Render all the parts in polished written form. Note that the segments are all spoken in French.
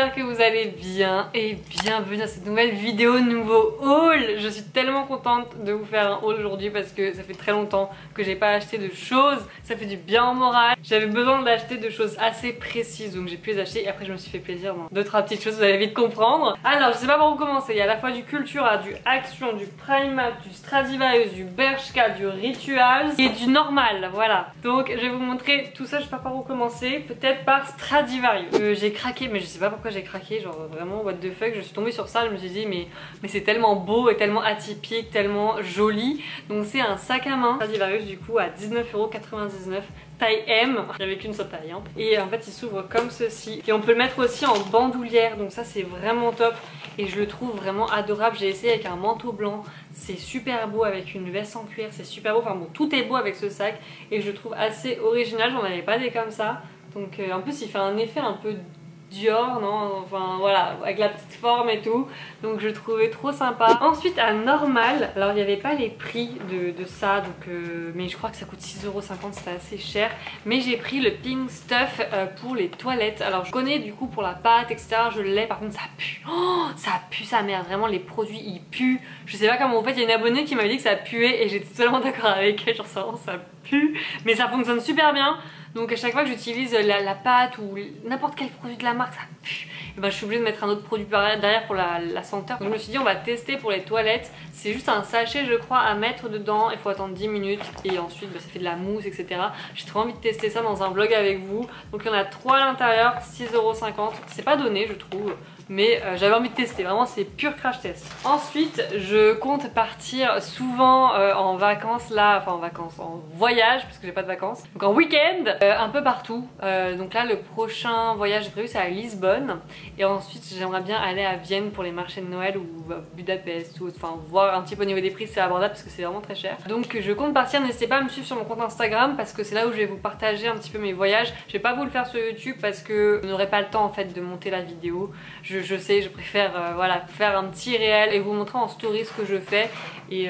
j'espère que vous allez bien et bienvenue dans cette nouvelle vidéo, nouveau haul. Je suis tellement contente de vous faire un haul aujourd'hui parce que ça fait très longtemps que j'ai pas acheté de choses, ça fait du bien au moral. J'avais besoin d'acheter de choses assez précises donc j'ai pu les acheter et après je me suis fait plaisir dans 2-3 petites choses, vous allez vite comprendre. Alors je sais pas par où commencer, il y a à la fois du Cultura, du Action, du Primark, du Stradivarius, du Bershka, du Rituals et du normal, voilà. Donc je vais vous montrer tout ça, je sais pas par où commencer, peut-être par Stradivarius. J'ai craqué, mais je sais pas pourquoi j'ai craqué, genre vraiment what the fuck, je suis tombée sur ça, je me suis dit mais c'est tellement beau et tellement atypique, tellement joli. Donc c'est un sac à main Stradivarius du coup à 19,99 €, taille M, il n'y avait qu'une seule taille hein. Et en fait il s'ouvre comme ceci et on peut le mettre aussi en bandoulière, donc ça c'est vraiment top et je le trouve vraiment adorable. J'ai essayé avec un manteau blanc, c'est super beau avec une veste en cuir, c'est super beau, enfin bon tout est beau avec ce sac et je le trouve assez original, j'en avais pas des comme ça. Donc en plus il fait un effet un peu Dior, non, enfin voilà, avec la petite forme et tout, donc je trouvais trop sympa. Ensuite à normal, alors il n'y avait pas les prix de ça, donc mais je crois que ça coûte 6,50 €, c'était assez cher, mais j'ai pris le Pink Stuff pour les toilettes. Alors je connais du coup pour la pâte etc, je l'ai, par contre ça pue, oh, ça pue sa mère, vraiment les produits ils puent, je sais pas comment en fait, il y a une abonnée qui m'avait dit que ça puait et j'étais totalement d'accord avec elle, genre ça pue, mais ça fonctionne super bien. Donc à chaque fois que j'utilise la pâte ou n'importe quel produit de la marque, ça pue. Et ben, je suis obligée de mettre un autre produit derrière pour la senteur. Donc je me suis dit on va tester pour les toilettes. C'est juste un sachet je crois à mettre dedans. Il faut attendre 10 minutes et ensuite ça fait de la mousse etc. J'ai trop envie de tester ça dans un vlog avec vous. Donc il y en a 3 à l'intérieur, 6,50 €. C'est pas donné je trouve. Mais j'avais envie de tester, vraiment c'est pur crash test. Ensuite je compte partir souvent en vacances là, enfin en vacances, en voyage parce que j'ai pas de vacances, donc en week-end un peu partout. Donc là le prochain voyage prévu c'est à Lisbonne et ensuite j'aimerais bien aller à Vienne pour les marchés de Noël ou Budapest ou enfin voir un petit peu au niveau des prix, c'est abordable parce que c'est vraiment très cher. Donc je compte partir, n'hésitez pas à me suivre sur mon compte Instagram parce que c'est là où je vais vous partager un petit peu mes voyages. Je vais pas vous le faire sur YouTube parce que vous n'aurez pas le temps en fait de monter la vidéo. Je sais, je préfère voilà, faire un petit réel et vous montrer en story ce que je fais. Et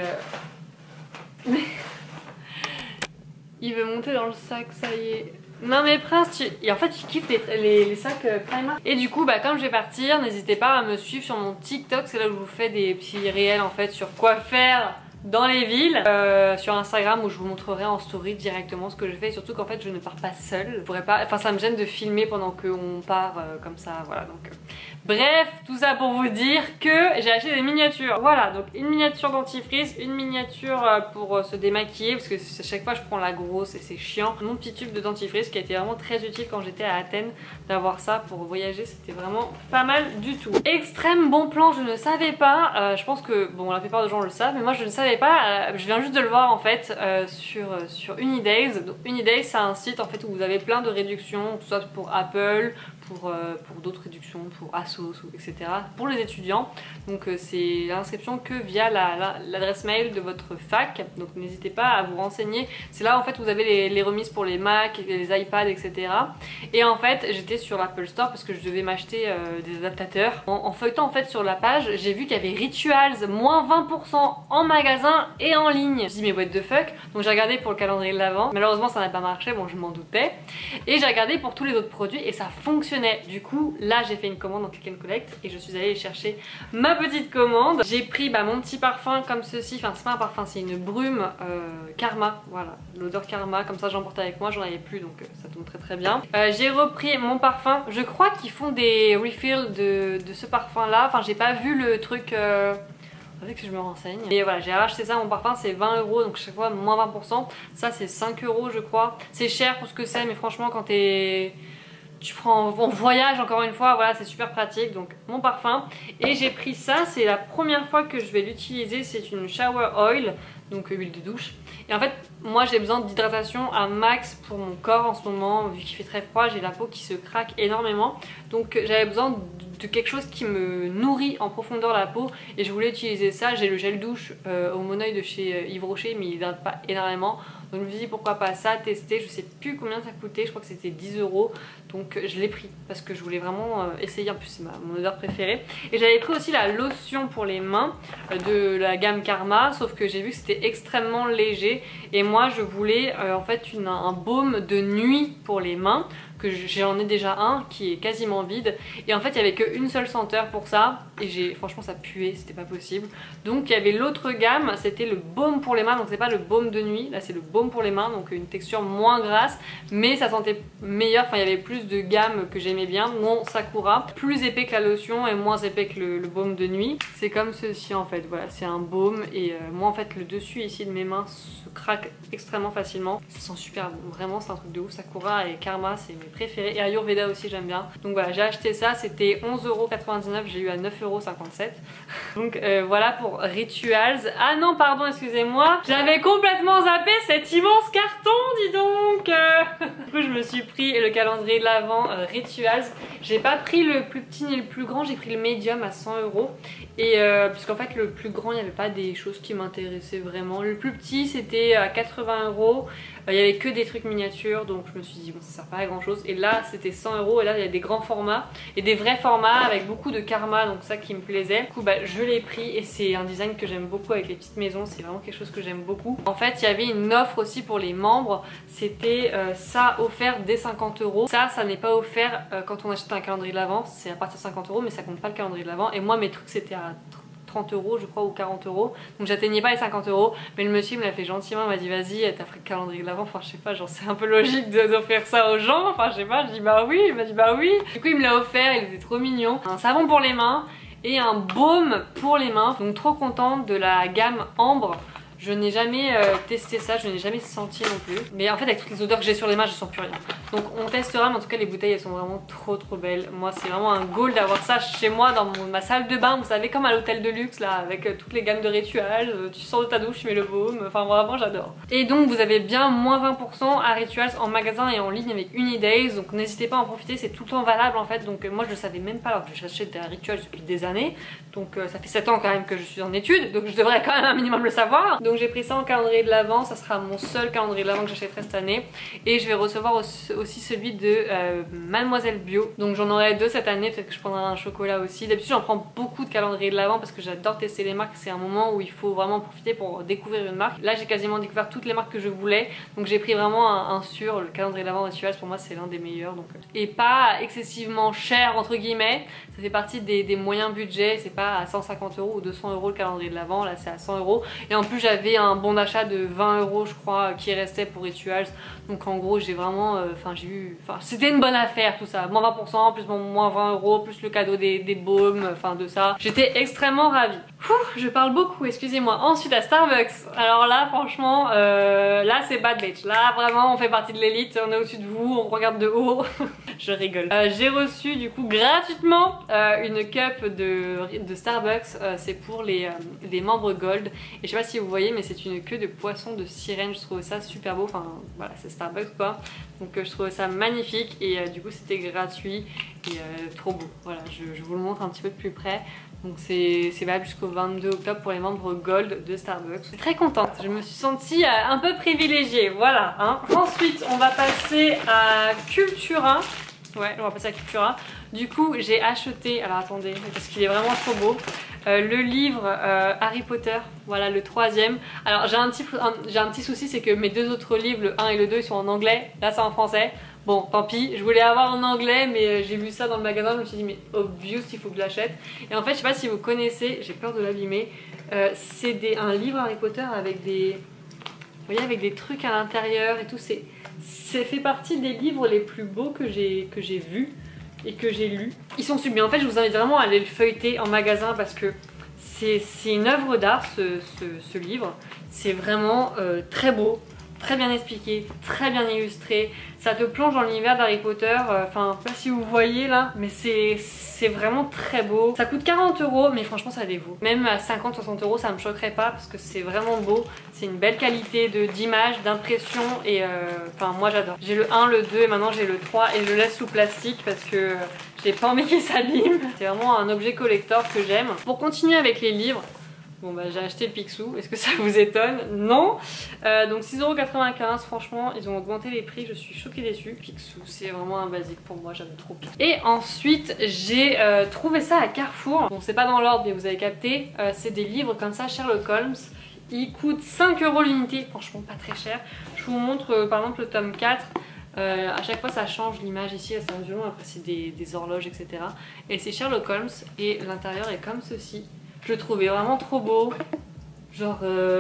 il veut monter dans le sac, ça y est. Non mais Prince, et en fait il kiffe les sacs Primark. Et du coup bah comme je vais partir, n'hésitez pas à me suivre sur mon TikTok, c'est là où je vous fais des petits réels en fait sur quoi faire dans les villes, sur Instagram où je vous montrerai en story directement ce que je fais et surtout qu'en fait je ne pars pas seule, je pourrais pas, enfin ça me gêne de filmer pendant qu'on part comme ça, voilà donc bref, tout ça pour vous dire que j'ai acheté des miniatures. Voilà, donc une miniature dentifrice, une miniature pour se démaquiller parce que chaque fois je prends la grosse et c'est chiant. Mon petit tube de dentifrice qui a été vraiment très utile quand j'étais à Athènes, d'avoir ça pour voyager, c'était vraiment pas mal du tout. Extrême bon plan, je ne savais pas, je pense que bon la plupart des gens le savent mais moi je ne savais pas, je viens juste de le voir en fait sur Unidays. Donc Unidays c'est un site en fait où vous avez plein de réductions, que ce soit pour Apple, pour d'autres réductions, pour Asos etc. pour les étudiants. Donc c'est l'inscription que via l'adresse mail de votre fac. Donc n'hésitez pas à vous renseigner. C'est là en fait vous avez les remises pour les Mac, les iPads etc. Et en fait j'étais sur l'Apple Store parce que je devais m'acheter des adaptateurs. En feuilletant en fait sur la page, j'ai vu qu'il y avait Rituals moins 20% en magasin et en ligne. Je me suis dit mais what the fuck. Donc j'ai regardé pour le calendrier de l'avant. Malheureusement ça n'a pas marché, bon je m'en doutais. Et j'ai regardé pour tous les autres produits et ça fonctionnait. Du coup là j'ai fait une commande dans Click & Collect et je suis allée chercher ma petite commande. J'ai pris mon petit parfum comme ceci, enfin c'est pas un parfum, c'est une brume Karma, voilà, l'odeur Karma, comme ça j'emporte avec moi, j'en avais plus donc ça tombe très très bien. J'ai repris mon parfum, je crois qu'ils font des refills de ce parfum là, enfin j'ai pas vu le truc... Avec que je me renseigne. Et voilà, j'ai racheté ça, mon parfum c'est 20 € donc chaque fois moins 20%. Ça c'est 5 € je crois. C'est cher pour ce que c'est mais franchement quand tu prends en voyage encore une fois, voilà c'est super pratique. Donc mon parfum, et j'ai pris ça, c'est la première fois que je vais l'utiliser, c'est une shower oil, donc huile de douche. Et en fait moi j'ai besoin d'hydratation à max pour mon corps en ce moment, vu qu'il fait très froid, j'ai la peau qui se craque énormément. Donc j'avais besoin de quelque chose qui me nourrit en profondeur la peau et je voulais utiliser ça. J'ai le gel douche au Moneuil de chez Yves Rocher mais il hydrate pas énormément. Donc je me suis dit pourquoi pas ça, tester, je sais plus combien ça coûtait, je crois que c'était 10 €. Donc je l'ai pris parce que je voulais vraiment essayer, en plus c'est mon odeur préférée. Et j'avais pris aussi la lotion pour les mains de la gamme Karma, sauf que j'ai vu que c'était extrêmement léger. Et moi je voulais en fait un baume de nuit pour les mains. que j'en ai déjà un qui est quasiment vide. Et en fait il y avait qu'une seule senteur pour ça et franchement ça puait, c'était pas possible. Donc il y avait l'autre gamme, c'était le baume pour les mains, donc c'est pas le baume de nuit, là c'est le baume pour les mains, donc une texture moins grasse mais ça sentait meilleur, enfin il y avait plus de gamme que j'aimais bien. Mon Sakura, plus épais que la lotion et moins épais que le baume de nuit. C'est comme ceci en fait, voilà, c'est un baume et moi en fait le dessus ici de mes mains se craque extrêmement facilement. Ça sent super bon, vraiment c'est un truc de ouf. Sakura et Karma c'est mes préférés et Ayurveda aussi j'aime bien. Donc voilà, j'ai acheté ça, c'était 11,99 €, j'ai eu à 9,57 €. Donc voilà pour Rituals. Ah non pardon, excusez-moi, j'avais complètement zappé cet immense carton, dis donc. Du coup je me suis pris le calendrier de l'Avent Rituals. J'ai pas pris le plus petit ni le plus grand, j'ai pris le médium à 100 €. Et puisqu'en fait le plus grand il n'y avait pas des choses qui m'intéressaient vraiment. Le plus petit c'était à 80 €. Il y avait que des trucs miniatures donc je me suis dit bon ça sert pas à grand chose. Et là c'était 100 € et là il y a des grands formats et des vrais formats avec beaucoup de karma, donc ça qui me plaisait. Du coup bah, je l'ai pris et c'est un design que j'aime beaucoup avec les petites maisons, c'est vraiment quelque chose que j'aime beaucoup. En fait il y avait une offre aussi pour les membres, c'était ça offert dès 50 €. Ça n'est pas offert quand on achète un calendrier de l'Avent, c'est à partir de 50 € mais ça compte pas le calendrier de l'Avent. Et moi mes trucs c'était à 30 € je crois ou 40 €, donc j'atteignais pas les 50 €, mais le monsieur me l'a fait gentiment, il m'a dit vas-y t'as pris le calendrier de l'Avent, enfin je sais pas, genre c'est un peu logique d'offrir ça aux gens, enfin je sais pas, je dis bah oui, il m'a dit bah oui. Du coup il me l'a offert, il était trop mignon. Un savon pour les mains et un baume pour les mains, donc trop contente de la gamme Ambre. Je n'ai jamais testé ça, je n'ai jamais senti non plus. Mais en fait avec toutes les odeurs que j'ai sur les mains je sens plus rien. Donc on testera, mais en tout cas les bouteilles elles sont vraiment trop belles. Moi c'est vraiment un goal d'avoir ça chez moi dans ma salle de bain. Vous savez comme à l'hôtel de luxe là, avec toutes les gammes de Rituals. Tu sors de ta douche, tu mets le baume, enfin vraiment j'adore. Et donc vous avez bien moins 20% à Rituals en magasin et en ligne avec Unidays. Donc n'hésitez pas à en profiter, c'est tout le temps valable en fait. Donc moi je le savais même pas alors que j'achète des Rituals depuis des années. Donc ça fait 7 ans quand même que je suis en études, donc je devrais quand même un minimum le savoir. Donc j'ai pris ça en calendrier de l'Avent, ça sera mon seul calendrier de l'Avent que j'achèterai cette année. Et je vais recevoir aussi celui de Mademoiselle Bio. Donc j'en aurai 2 cette année, peut-être que je prendrai un chocolat aussi. D'habitude j'en prends beaucoup de calendriers de l'Avent parce que j'adore tester les marques. C'est un moment où il faut vraiment profiter pour découvrir une marque. Là j'ai quasiment découvert toutes les marques que je voulais. Donc j'ai pris vraiment un sur, le calendrier de l'Avent Rituals pour moi c'est l'un des meilleurs. Donc, et pas excessivement cher entre guillemets. Ça fait partie des moyens budgets, c'est pas à 150 € ou 200 € le calendrier de l'Avent, là c'est à 100 €. Et en plus j'avais un bon d'achat de 20 € je crois qui restait pour Rituals. Donc en gros j'ai vraiment, c'était une bonne affaire tout ça. Moins 20% plus mon moins 20 € plus le cadeau des baumes, enfin de ça. J'étais extrêmement ravie. Je parle beaucoup, excusez-moi. Ensuite à Starbucks, alors là franchement, là c'est bad bitch. Là vraiment on fait partie de l'élite, on est au-dessus de vous, on regarde de haut. Je rigole. J'ai reçu du coup gratuitement une cup de Starbucks, c'est pour les membres Gold. Et je sais pas si vous voyez mais c'est une queue de poisson de sirène, je trouve ça super beau, enfin voilà c'est Starbucks quoi. Donc je trouve ça magnifique et du coup c'était gratuit et trop beau. Voilà, je vous le montre un petit peu de plus près. Donc c'est valable jusqu'au 22 octobre pour les membres Gold de Starbucks. Je suis très contente, je me suis sentie un peu privilégiée, voilà hein. Ensuite on va passer à Cultura. Ouais, on va passer à Cultura. Du coup j'ai acheté, alors attendez parce qu'il est vraiment trop beau, le livre Harry Potter, voilà le 3e. Alors j'ai un petit souci, c'est que mes 2 autres livres, le 1 et le 2 ils sont en anglais, là c'est en français. Bon tant pis, je voulais avoir en anglais mais j'ai vu ça dans le magasin, je me suis dit mais obvious il faut que je l'achète. Et en fait je sais pas si vous connaissez, j'ai peur de l'abîmer, c'est un livre Harry Potter avec des, vous voyez, avec des trucs à l'intérieur et tout, c'est fait partie des livres les plus beaux que j'ai vus et que j'ai lus. Ils sont sublimes, en fait je vous invite vraiment à aller le feuilleter en magasin parce que c'est une œuvre d'art ce livre. C'est vraiment très beau, très bien expliqué, très bien illustré. Ça te plonge dans l'univers d'Harry Potter, enfin je sais pas si vous voyez là, mais c'est vraiment très beau. Ça coûte 40 € mais franchement ça les vaut. Même à 50-60 € ça me choquerait pas parce que c'est vraiment beau. C'est une belle qualité d'image, d'impression et enfin moi j'adore. J'ai le 1, le 2 et maintenant j'ai le 3 et je le laisse sous plastique parce que j'ai pas envie qu'il s'abîme. C'est vraiment un objet collector que j'aime. Pour continuer avec les livres, bon bah j'ai acheté le Picsou, est-ce que ça vous étonne? Non. Donc 6,95 €, franchement ils ont augmenté les prix, je suis choquée déçue. Picsou c'est vraiment un basique pour moi, j'aime trop. Et ensuite j'ai trouvé ça à Carrefour. Bon c'est pas dans l'ordre mais vous avez capté, c'est des livres comme ça Sherlock Holmes. Ils coûtent 5 € l'unité, franchement pas très cher. Je vous montre par exemple le tome 4. À chaque fois ça change l'image ici, c'est un violon, après c'est des horloges etc. Et c'est Sherlock Holmes et l'intérieur est comme ceci. Je le trouvais vraiment trop beau, genre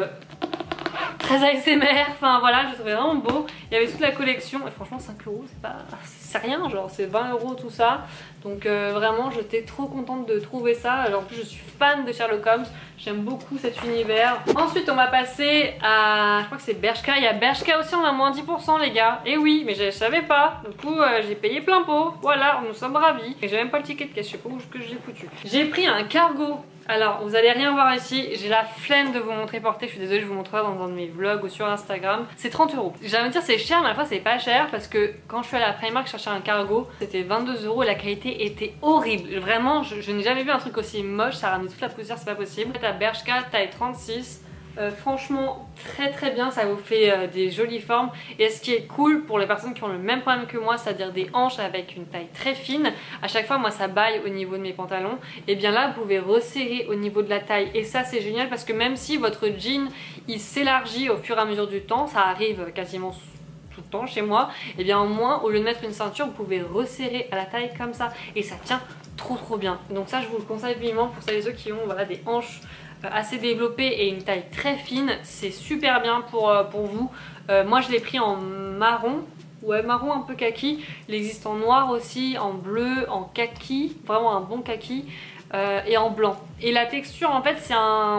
très ASMR, enfin voilà, je le trouvais vraiment beau. Il y avait toute la collection et franchement 5 € c'est rien, genre c'est 20 € tout ça. Donc vraiment j'étais trop contente de trouver ça. Alors en plus je suis fan de Sherlock Holmes, j'aime beaucoup cet univers. Ensuite on va passer à, je crois que c'est Bershka. Il y a Bershka aussi, on a moins 10% les gars. Et oui, mais je savais pas. Du coup j'ai payé plein pot. Voilà, nous sommes ravis. Et j'ai même pas le ticket de caisse, je sais pas où que j'ai foutu. J'ai pris un cargo. Alors vous allez rien voir ici, j'ai la flemme de vous montrer porter, je suis désolée, je vous montrerai dans un de mes vlogs ou sur Instagram. C'est 30 €. J'allais me dire c'est cher mais à la fois c'est pas cher parce que quand je suis allée à Primark chercher un cargo, c'était 22 € et la qualité était horrible. Vraiment, je n'ai jamais vu un truc aussi moche, ça ramène toute la poussière, c'est pas possible. T'as Bershka taille 36. Franchement très bien, ça vous fait des jolies formes. Et ce qui est cool pour les personnes qui ont le même problème que moi, c'est à dire des hanches avec une taille très fine, à chaque fois moi ça baille au niveau de mes pantalons, et bien là vous pouvez resserrer au niveau de la taille. Et ça c'est génial parce que même si votre jean il s'élargit au fur et à mesure du temps, ça arrive quasiment tout le temps chez moi, et bien au moins au lieu de mettre une ceinture vous pouvez resserrer à la taille comme ça et ça tient trop bien. Donc ça je vous le conseille vivement pour celles et ceux qui ont voilà, des hanches assez développées et une taille très fine, c'est super bien pour vous. Moi je l'ai pris en marron, ouais marron un peu kaki, il existe en noir aussi, en bleu, en kaki, vraiment un bon kaki. Et en blanc. Et la texture en fait c'est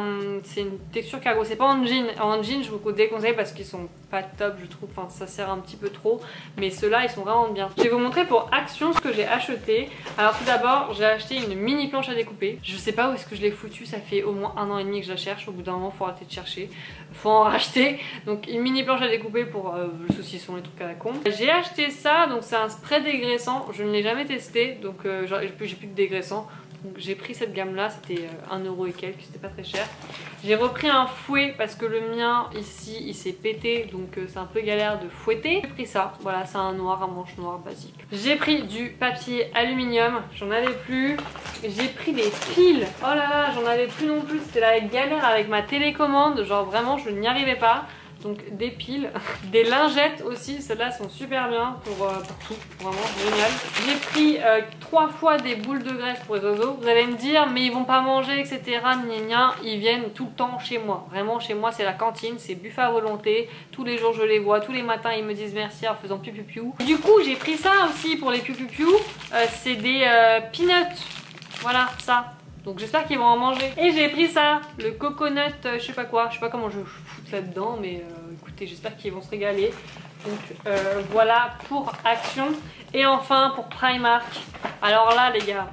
une texture cargo, c'est pas en jean. En jean je vous déconseille parce qu'ils sont pas top je trouve, enfin ça sert un petit peu trop. Mais ceux-là ils sont vraiment bien. Je vais vous montrer pour Action ce que j'ai acheté. Alors tout d'abord j'ai acheté une mini planche à découper. Je sais pas où est-ce que je l'ai foutu, ça fait au moins 1 an et demi que je la cherche. Au bout d'un moment faut arrêter de chercher, faut en racheter. Donc une mini planche à découper pour le saucisson, les trucs à la con. J'ai acheté ça, donc c'est un spray dégraissant. Je ne l'ai jamais testé donc j'ai plus de dégraissant. Donc j'ai pris cette gamme là, c'était 1 € et quelques, c'était pas très cher. J'ai repris un fouet parce que le mien ici il s'est pété, donc c'est un peu galère de fouetter. J'ai pris ça, voilà c'est un noir, un manche noir basique. J'ai pris du papier aluminium, j'en avais plus. J'ai pris des piles, oh là là j'en avais plus non plus, c'était la galère avec ma télécommande, genre vraiment je n'y arrivais pas. Donc des piles, des lingettes aussi, celles-là sont super bien pour tout, vraiment génial. J'ai pris 3 fois des boules de graisse pour les oiseaux. Vous allez me dire mais ils vont pas manger etc. Gna, ils viennent tout le temps chez moi. Vraiment chez moi c'est la cantine, c'est buffet à volonté. Tous les jours je les vois, tous les matins ils me disent merci en faisant piou piou piou. Du coup j'ai pris ça aussi pour les piou piou piou. C'est des peanuts, voilà ça. Donc j'espère qu'ils vont en manger. Et j'ai pris ça, le coconut, je sais pas quoi, je sais pas comment je fous ça dedans, mais écoutez, j'espère qu'ils vont se régaler. Donc voilà pour Action. Et enfin pour Primark. Alors là les gars,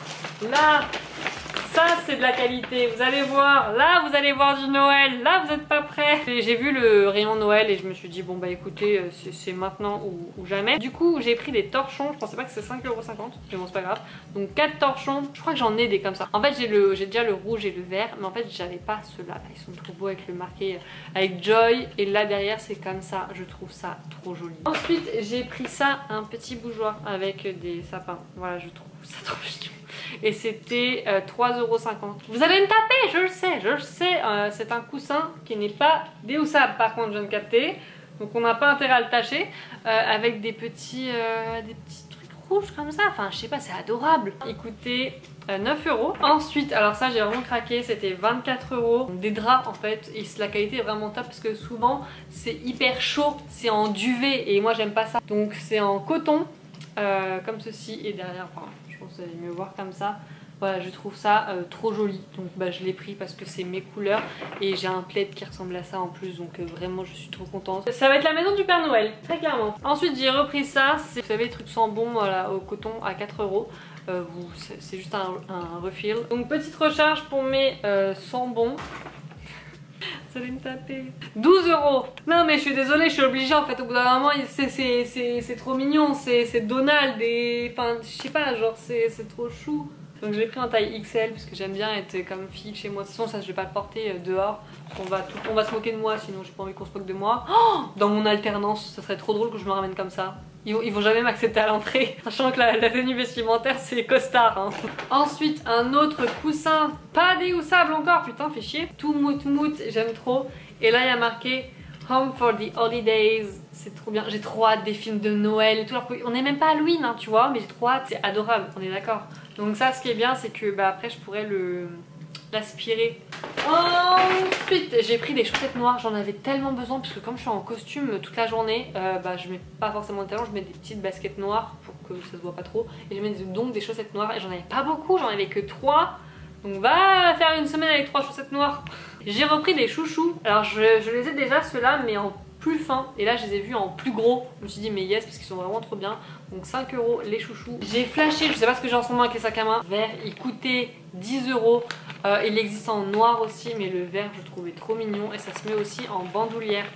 là, ça c'est de la qualité, vous allez voir, là vous allez voir du Noël, là vous n'êtes pas prêts. J'ai vu le rayon Noël et je me suis dit bon bah écoutez c'est maintenant ou jamais. Du coup j'ai pris des torchons, je pensais pas que c'était 5,50 €, mais bon c'est pas grave. Donc 4 torchons, je crois que j'en ai des comme ça. En fait j'ai déjà le rouge et le vert, mais en fait j'avais pas ceux-là, ils sont trop beaux avec le marqué avec Joy. Et là derrière c'est comme ça, je trouve ça trop joli. Ensuite j'ai pris ça, un petit bougeoir avec des sapins, voilà je trouve ça trop mignon. Et c'était 3,50 €. Vous allez me taper, je le sais, c'est un coussin qui n'est pas déhoussable par contre je viens de capter. Donc on n'a pas intérêt à le tâcher. Avec des petits trucs rouges comme ça, enfin je sais pas, c'est adorable. Il coûtait 9 €. Ensuite, alors ça j'ai vraiment craqué, c'était 24 €. Des draps en fait, et la qualité est vraiment top parce que souvent c'est hyper chaud, c'est en duvet et moi j'aime pas ça. Donc c'est en coton, comme ceci, et derrière, enfin, je pense que vous allez mieux voir comme ça. Voilà, je trouve ça trop joli, donc bah, je l'ai pris parce que c'est mes couleurs et j'ai un plaid qui ressemble à ça en plus, donc vraiment je suis trop contente. Ça va être la maison du Père Noël, très clairement. Ensuite j'ai repris ça, c'est, vous savez, les trucs sans bon voilà, au coton à 4 €. C'est juste un refill. Donc petite recharge pour mes sambons. Vous allez me taper. 12 €. Non mais je suis désolée, je suis obligée en fait, au bout d'un moment c'est trop mignon, c'est Donald et... Enfin je sais pas, genre c'est trop chou. Donc je l'ai pris en taille XL parce que j'aime bien être comme fille chez moi. De toute façon ça je vais pas le porter dehors. On va se moquer de moi, sinon j'ai pas envie qu'on se moque de moi. Oh, dans mon alternance, ça serait trop drôle que je me ramène comme ça. Ils vont jamais m'accepter à l'entrée, sachant que la tenue vestimentaire c'est costard hein. Ensuite un autre coussin, pas déhoussable encore, putain fait chier. Tout mout, j'aime trop. Et là il y a marqué Home for the Holidays, c'est trop bien. J'ai trop hâte des films de Noël et tout. On n'est même pas Halloween, hein, tu vois, mais j'ai trop hâte. C'est adorable, on est d'accord. Donc ça, ce qui est bien, c'est que bah, après, je pourrais l'aspirer. Ensuite, j'ai pris des chaussettes noires. J'en avais tellement besoin parce que comme je suis en costume toute la journée, bah, je mets pas forcément de talons, je mets des petites baskets noires pour que ça se voit pas trop. Et je mets donc des chaussettes noires et j'en avais pas beaucoup, j'en avais que 3. Donc va faire une semaine avec 3 chaussettes noires. J'ai repris des chouchous. Alors je les ai déjà ceux-là mais en plus fin. Et là je les ai vus en plus gros. Je me suis dit mais yes parce qu'ils sont vraiment trop bien. Donc 5 € les chouchous. J'ai flashé, je sais pas ce que j'ai en ce moment avec les sacs à main. Vert, il coûtait 10 €. Il existe en noir aussi mais le vert je trouvais trop mignon. Et ça se met aussi en bandoulière.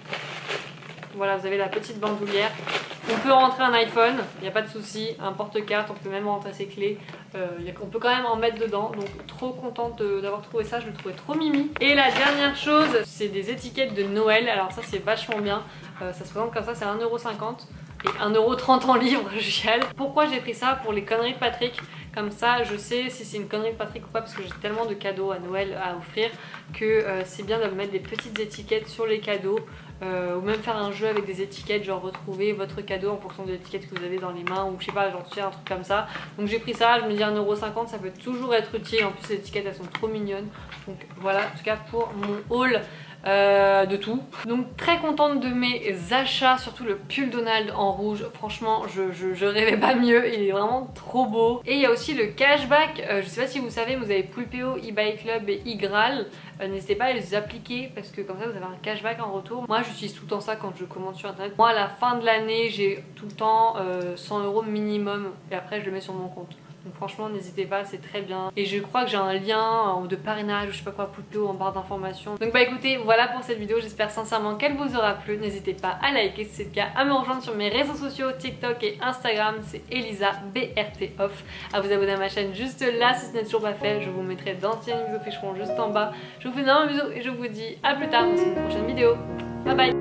Voilà, vous avez la petite bandoulière. On peut rentrer un iPhone, il n'y a pas de souci, un porte-carte, on peut même rentrer ses clés. On peut quand même en mettre dedans, donc trop contente d'avoir trouvé ça, je le trouvais trop mimi. Et la dernière chose, c'est des étiquettes de Noël. Alors ça c'est vachement bien, ça se présente comme ça, c'est 1,50 € et 1,30 € en livre, je chiale. Pourquoi j'ai pris ça? Pour les conneries de Patrick. Comme ça je sais si c'est une connerie de Patrick ou pas parce que j'ai tellement de cadeaux à Noël à offrir que c'est bien de mettre des petites étiquettes sur les cadeaux. Ou même faire un jeu avec des étiquettes, genre retrouver votre cadeau en fonction de l'étiquette que vous avez dans les mains ou je sais pas, genre tu sais, un truc comme ça. Donc j'ai pris ça, je me dis 1,50 €, ça peut toujours être utile. En plus les étiquettes elles sont trop mignonnes. Donc voilà, en tout cas pour mon haul de tout. Donc très contente de mes achats, surtout le pull Donald en rouge. Franchement je rêvais pas mieux, il est vraiment trop beau. Et il y a aussi le cashback, je sais pas si vous savez, vous avez Poulpeo, eBay Club et iGraal. N'hésitez pas à les appliquer parce que comme ça vous avez un cashback en retour. Moi j'utilise tout le temps ça quand je commande sur internet. Moi à la fin de l'année j'ai tout le temps 100 € minimum et après je le mets sur mon compte. Donc franchement n'hésitez pas, c'est très bien. Et je crois que j'ai un lien de parrainage ou je sais pas quoi, Poulpeo en barre d'informations. Donc bah écoutez, voilà pour cette vidéo, j'espère sincèrement qu'elle vous aura plu. N'hésitez pas à liker si c'est le cas, à me rejoindre sur mes réseaux sociaux, TikTok et Instagram, c'est Elisa BRT Off. À vous abonner à ma chaîne juste là si ce n'est toujours pas fait, je vous mettrai d'anciennes vidéos ficheront juste en bas. Je vous fais un bisou et je vous dis à plus tard dans une prochaine vidéo. Bye bye.